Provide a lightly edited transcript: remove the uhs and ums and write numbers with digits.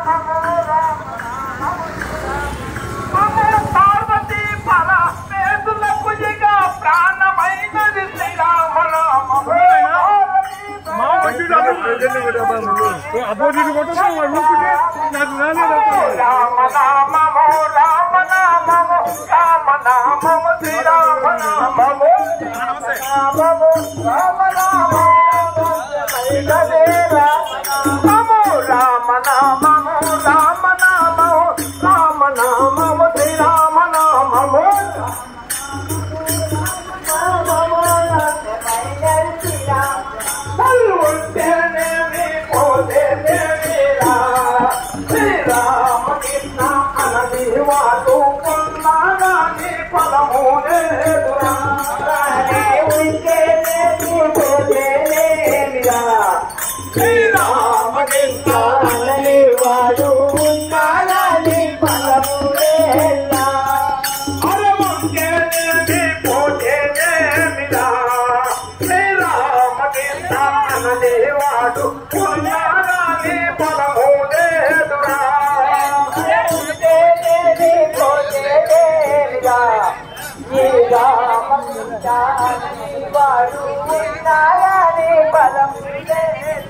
పార్వతీ పర పేదలకు ప్రాణమైనది శ్రీరామ అపోజిట్ రామ నామము రామ నామము రామ నామము శ్రీరామ నామము రామ నామము రామ నామము రామ నామము రామ నామము శ్రీరామ నామము శ్రీరామ కృష్ణ అనని వాడు కొన్నాని ఫలమునేదురా శ్రీరామ కృష్ణ అనని వాడు ఉన్నాని ఫలమునేలా అరవంకేనేమి పోతేనేమిరా శ్రీరామ కృష్ణ అనని వాడు ఉన్నాని ఫలమునేదురా వాడు బలం